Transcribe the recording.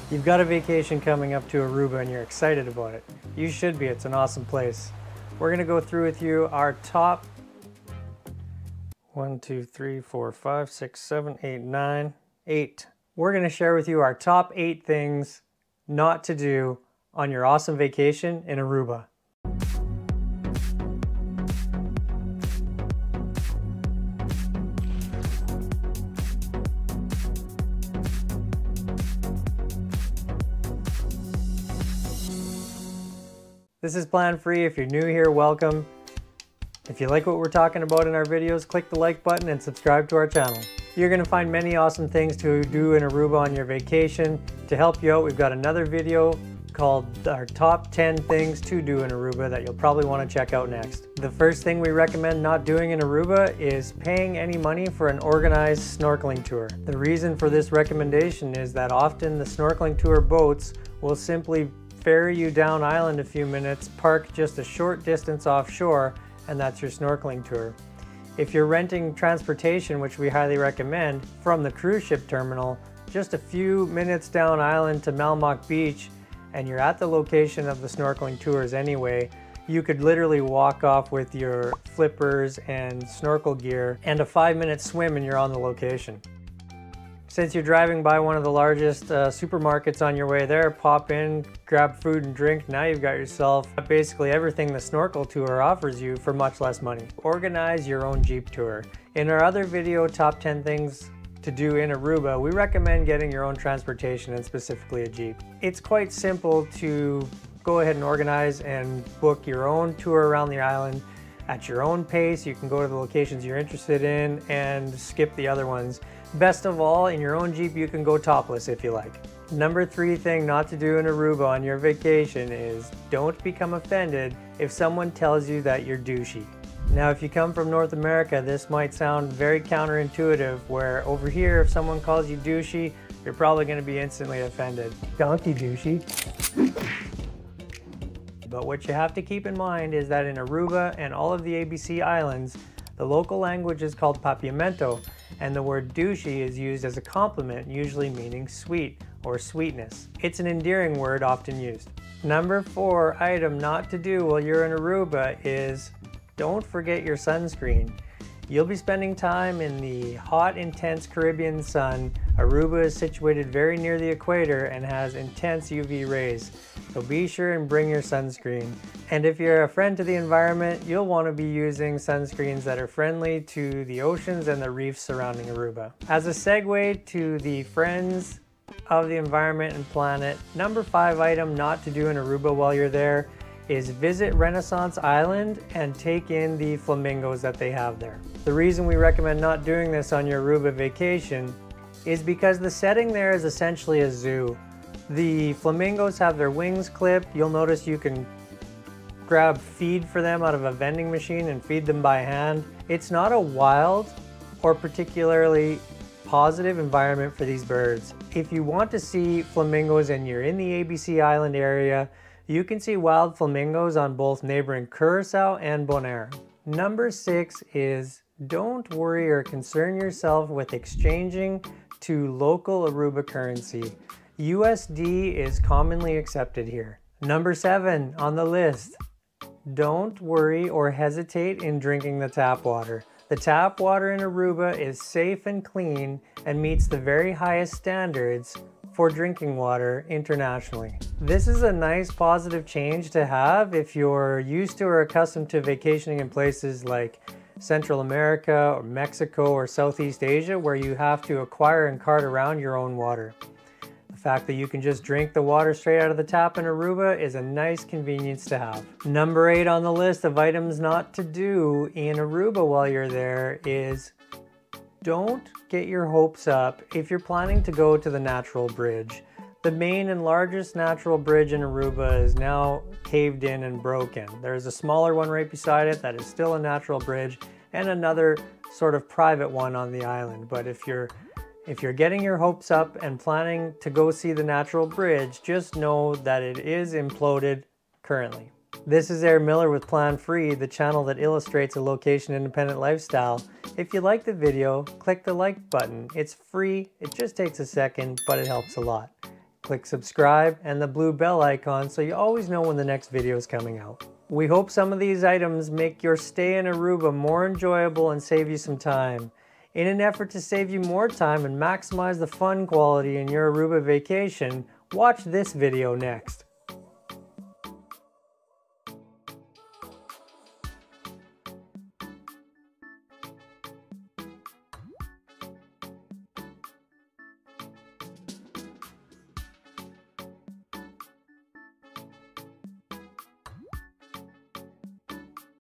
You've got a vacation coming up to Aruba and you're excited about it. You should be, it's an awesome place. We're gonna go through with you our top 8. We're gonna share with you our top 8 things not to do on your awesome vacation in Aruba. This is Plan Free. If you're new here, welcome. If you like what we're talking about in our videos, click the like button and subscribe to our channel. You're going to find many awesome things to do in Aruba on your vacation. To help you out, we've got another video called our top 10 things to do in Aruba that you'll probably want to check out next. The first thing we recommend not doing in Aruba is paying any money for an organized snorkeling tour. The reason for this recommendation is that often the snorkeling tour boats will simply ferry you down island a few minutes, park just a short distance offshore, and that's your snorkeling tour. If you're renting transportation, which we highly recommend, from the cruise ship terminal, just a few minutes down island to Malmock Beach, and you're at the location of the snorkeling tours anyway, you could literally walk off with your flippers and snorkel gear and a 5-minute swim and you're on the location. Since you're driving by one of the largest supermarkets on your way there, pop in, grab food and drink. Now you've got yourself basically everything the snorkel tour offers you for much less money. Organize your own Jeep tour. In our other video, top 10 things to do in Aruba, we recommend getting your own transportation and specifically a Jeep. It's quite simple to go ahead and organize and book your own tour around the island at your own pace. You can go to the locations you're interested in and skip the other ones. Best of all, in your own Jeep, you can go topless if you like. Number 3 thing not to do in Aruba on your vacation is don't become offended if someone tells you that you're douchey. Now, if you come from North America, this might sound very counterintuitive, where over here, if someone calls you douchey, you're probably going to be instantly offended. Donkey douchey. But what you have to keep in mind is that in Aruba and all of the ABC islands, the local language is called papiamento, and the word douchey is used as a compliment, usually meaning sweet or sweetness. It's an endearing word often used. Number 4 item not to do while you're in Aruba is don't forget your sunscreen. You'll be spending time in the hot, intense Caribbean sun. Aruba is situated very near the equator and has intense UV rays, so be sure and bring your sunscreen. And if you're a friend to the environment, you'll want to be using sunscreens that are friendly to the oceans and the reefs surrounding Aruba. As a segue to the friends of the environment and planet, number 5 item not to do in Aruba while you're there is visit Renaissance Island and take in the flamingos that they have there. The reason we recommend not doing this on your Aruba vacation is because the setting there is essentially a zoo. The flamingos have their wings clipped. You'll notice you can grab feed for them out of a vending machine and feed them by hand. It's not a wild or particularly positive environment for these birds. If you want to see flamingos and you're in the ABC Island area, you can see wild flamingos on both neighboring Curacao and Bonaire. Number 6 is don't worry or concern yourself with exchanging to local Aruba currency. USD is commonly accepted here. Number 7 on the list, don't worry or hesitate in drinking the tap water. The tap water in Aruba is safe and clean and meets the very highest standards for drinking water internationally. This is a nice positive change to have if you're used to or accustomed to vacationing in places like Central America or Mexico or Southeast Asia, where you have to acquire and cart around your own water. The fact that you can just drink the water straight out of the tap in Aruba is a nice convenience to have. Number 8 on the list of items not to do in Aruba while you're there is don't get your hopes up if you're planning to go to the natural bridge. The main and largest natural bridge in Aruba is now caved in and broken. There's a smaller one right beside it that is still a natural bridge, and another sort of private one on the island. But if you're getting your hopes up and planning to go see the natural bridge, just know that it is imploded currently. This is Aaron Miller with Plan Free, the channel that illustrates a location-independent lifestyle. If you like the video, click the like button. It's free, it just takes a second, but it helps a lot. Click subscribe and the blue bell icon so you always know when the next video is coming out. We hope some of these items make your stay in Aruba more enjoyable and save you some time. In an effort to save you more time and maximize the fun quality in your Aruba vacation, watch this video next.